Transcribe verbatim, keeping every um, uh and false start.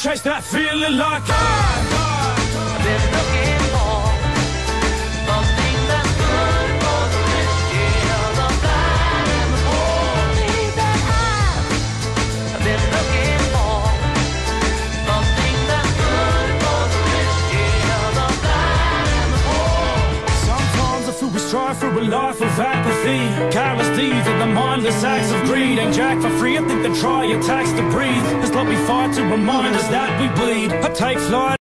chase that feeling like I've been looking for something that's good for the rich, yeah, the blind and the poor. Something that I've been looking for, something that's good for the rich, yeah, the blind and the poor. Sometimes I feel we strive for a life of apathy, careless deeds and the mindless acts of greed. Ain't jack for free, I think they try your tax to breathe. It's like we fight to remind us that we bleed. I take flight